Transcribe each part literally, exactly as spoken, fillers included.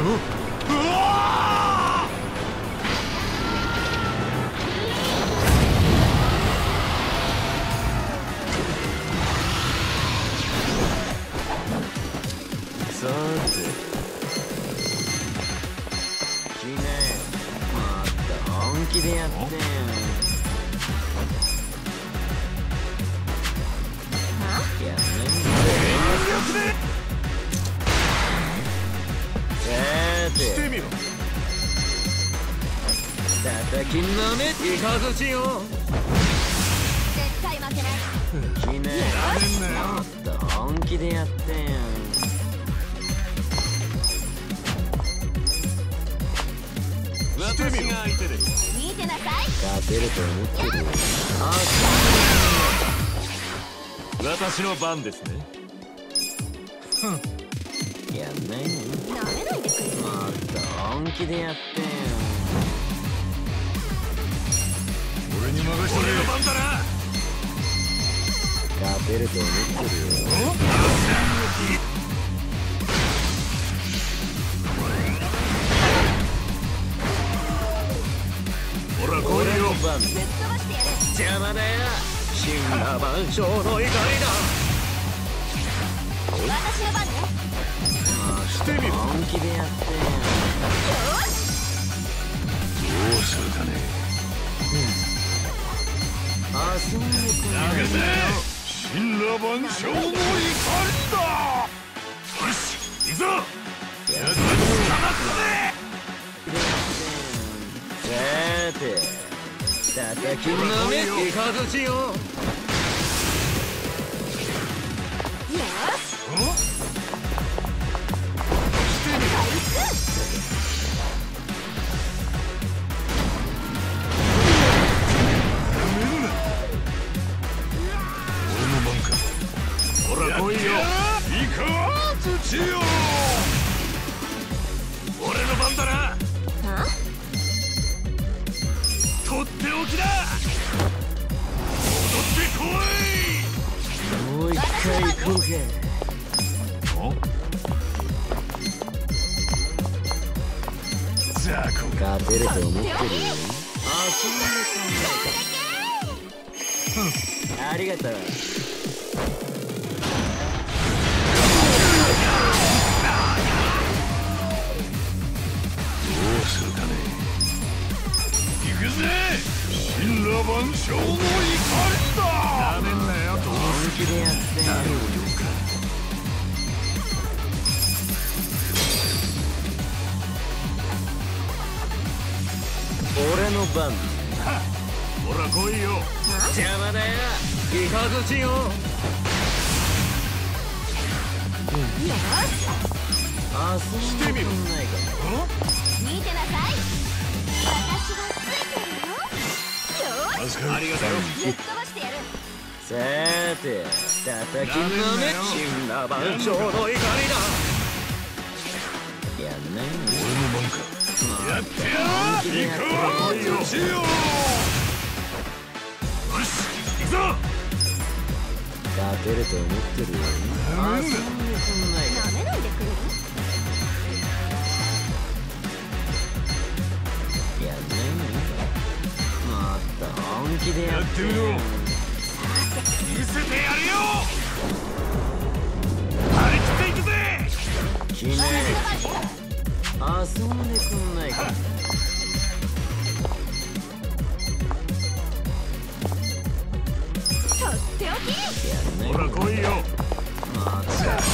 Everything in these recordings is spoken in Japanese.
さて君ね、もっと本気でやってよ。やめんね。さてしてみろ。 叩きのめイカズチよ。 絶対負けない。 君ね、もっと本気でやってよ。 私が相手です。 見てなさい。 勝てると思ってるよ。あ、 私の番ですね。 やんないの？ なめないでくれ。 もっと本気でやってよ。 俺に任せて。俺の番だな。 勝てると思ってるよ。 ほら、これよ。 ぶっ飛ばしてやる。 邪魔だよ。神羅万象の怒りだ。 私の番ね。 してみろ。 本気でやってよ。 よし。 どうするかね。 遊んでくれ。 投げて。神羅万象の怒りだ。よし、行くぞ。やつ捕まったね。 さて、叩きのめイカズチよ。 よし。 俺の番か。ほら来いよ。イカズチよ。俺の番だな。 は？ とっておきだ。戻ってこい。 もう一回行こうか。 ザコ勝てると思ってるよ。遊んでくんないか。ありがとう。 どうするかね。行くぜ。神羅万象の怒りだ。なめんなよ。 本気でやってやるよ。俺の番。 ほら来いよ。 邪魔だよ。イカズチよ。 よし。 遊んでくんないか。 見てなさい。私がついてるよ。よし。 ありがとう。 ぶっ飛ばしてやる。 さて、叩きのめ神羅万象の怒りだ。やんないの？ 俺の番か。やってやる。行くわ。来いよ。よし、行くぞ。 勝てると思ってるよ。遊んでくんないか。 なめないでくれる？ やんないの？もっと本気でやってよ。 やってみろ。見せてやるよ。張り切っていくぜ。 君ね、遊んでくんないか。 とっておき。 やんないほら来いよ。 もっと本気でやって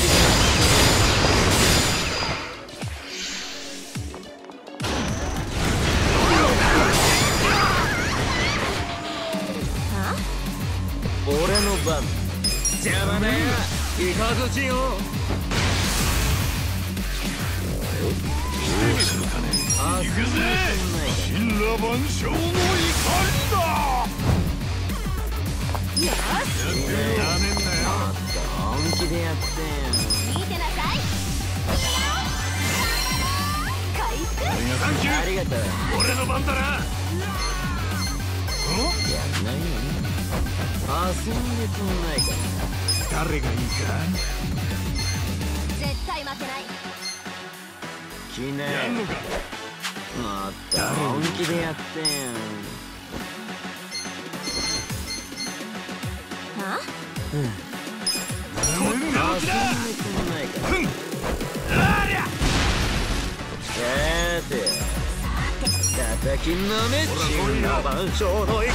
は？ 俺の番。邪魔だよ。イカズチよ。 どうするかね。 遊んでくんないか。 神羅万象の怒りだ。 よし。 やってる。なめんなよ。 もっと本気でやってよ。 見てなさい。回復。 サンキュー。 ありがとう。 俺の番だな。 やんないの？遊んでくんないか。 誰がいいか。 絶対負けない。 来ねやんのか。 もっと本気でやってよ。 はうん。 こんな遊んでくん気だ。 ないか。 ふん。ありゃ。 さて叩きのめ神羅万象の怒りだ。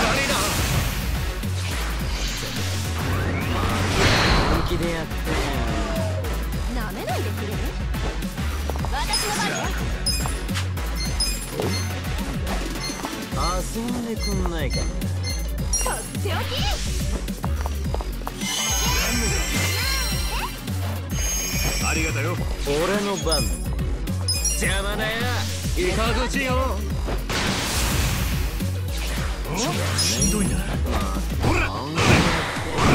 本気でやってよ。 なめないでくれる？私の番遊んでくんないかな。 とっておき。 ありがとうよ。 俺の番。邪魔だよ。イカ口よ。 しんどいな。ほら。ほら。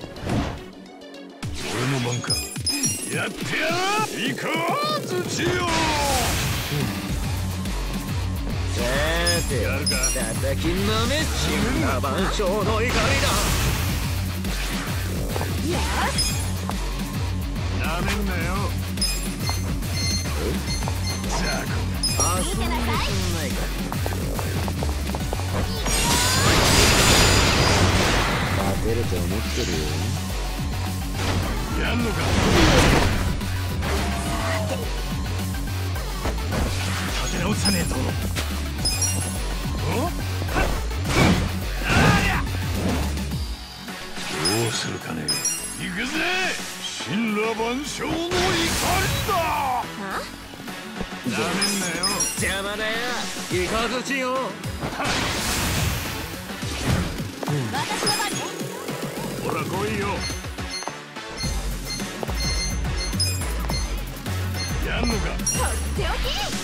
俺の番か。やってやる。イカ口よ。 さてやるか。 叩きのめ神羅万象の怒りだ。 よし。 なめんなよ。じゃあ遊んでくんないか。勝てると思ってるよ。 やんのか。立て直さねえと。お？ありゃ。どうするかね。行くぜ。神羅万象の怒りだ。 は？ なめんなよ。 邪魔だよ。イカ口よ。 私の番ね。 ほら来いよ。やんのか。 とっておき。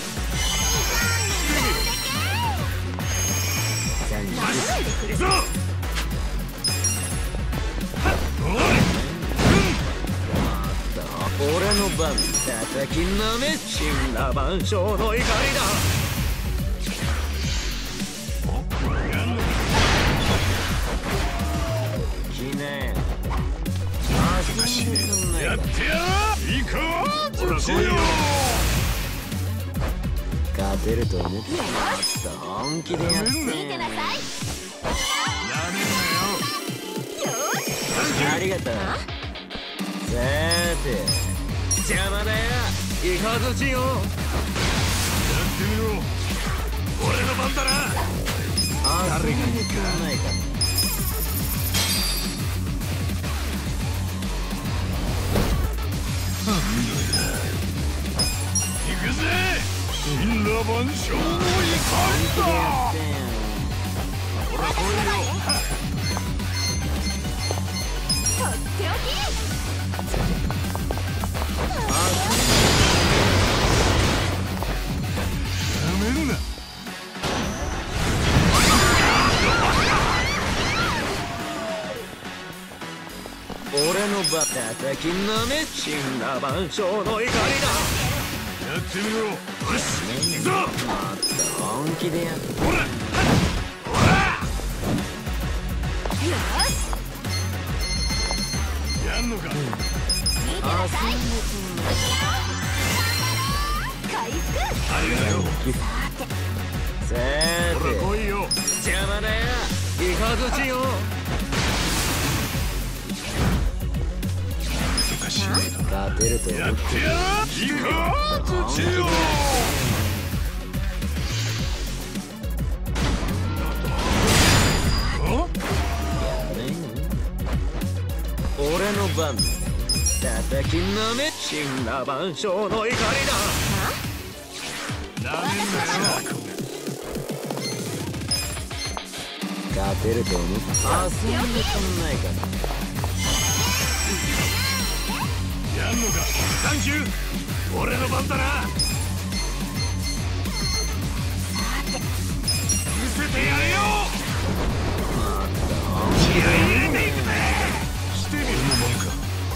なめないでくれる？ 行くぞ。 俺の番。叩きのめ神羅万象の怒りだ。来ねえ。遊んでくんないか。 やってやる。イカ口よ。 勝てると思ってもっと本気でやって見てなさい。 なめんなよ。 ありがとう。さて邪魔だよ。イカ口よ。 やってみろ。俺の番だな。 遊んでくんないか。 行くぜ。神羅万象の怒りだ。ほら来いよ。 とっておき。 なめんな。 俺の場叩きのめ神羅万象の怒りだ。 やってみろ。よし。行くぞ。 もっと本気でやって。 ほら。ほら。 よし。 やんのか。 見てなさい。回復。 ありがとう。 さほらて来いよ。 邪魔だよ。イカ口よ。勝てると思ってる。 やってやる。イカ口よ。 俺の番。叩きのめ神羅万象の怒りだ。 なめんなよ。 勝てると思って遊んでくんないかな。 やんのか。サンキュー。俺の番だな。見せてやれよ。気合い入れていくぜ。してみるのもんか。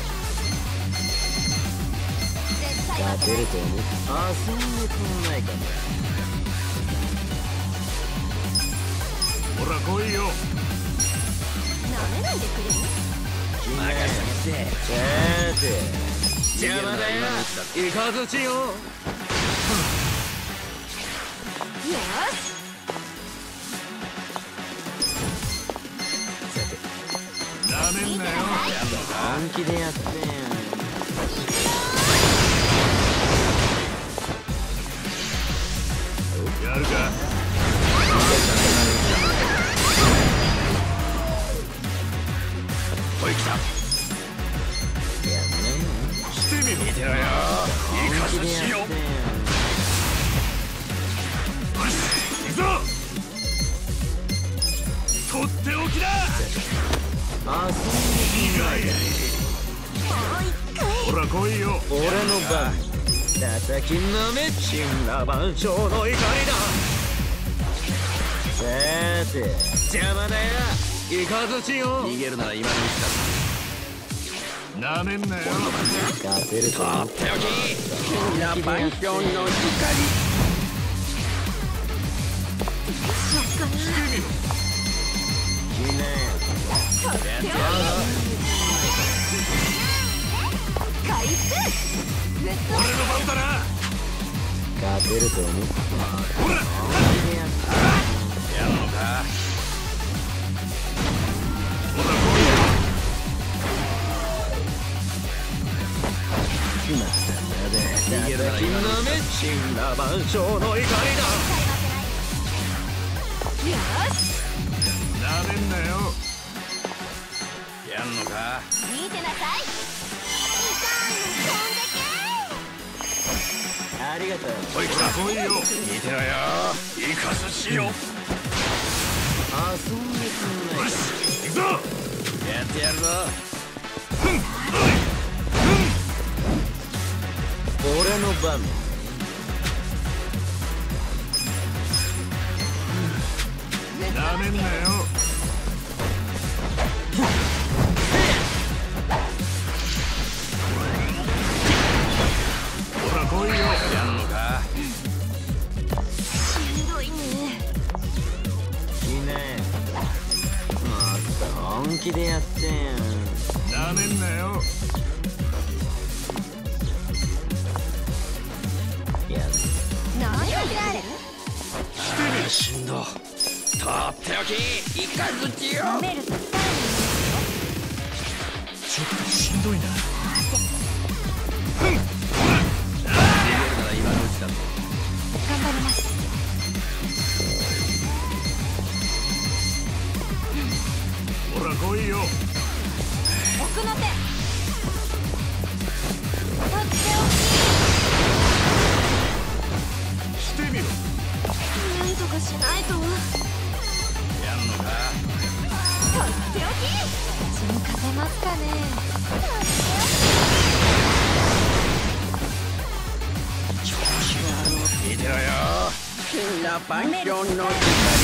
勝てると思って遊んでくんないかな。 ほら来いよ。 なめないでくれる？ 任せて。さて邪魔だよ。イカ口よ。 本気でやってやるか。おい来た。 やんねしてみろ。見てろよ。いいかすしよ。よし行くぞ。とっておきだ。 あそ意外ほら来いよ。 俺の番叩きのめ神羅万象の怒りだ。さて邪魔だよイカズチよ。逃げるなら今のうちだ。なめんなよ。 勝てると思っておき神羅万象の怒り。 してみろ。 きな回復俺の番だな。 勝てると思ってほら本気でやってやんのか。ほら来いよ。 まだまだ叩きのめ神羅万象の怒りだ。 よしなめんなよ。やんのか。 見てなさい。 ありがとう。 おい来た。来いよ。見てろよ。いいかすしよ。よ遊んでくんないし行くぞ。 やってやるぞ。俺の番なめんなよ。ほら来いよ。やんのか。 しんどいね。 いいねもっと本気でやってんなめんなよ。 やる何をやれしんど。とっておきいかずちよ。 舐めると痛いちょっとしんどいな。 逃げるなら今のうちだぞ。 頑張ります。 ほら来いよ。 奥の手とっておしてみろ。 きなんとかしないと。 やんのか。 とっておき血に勝てますかね。 見てろよ。 神羅万象の怒り。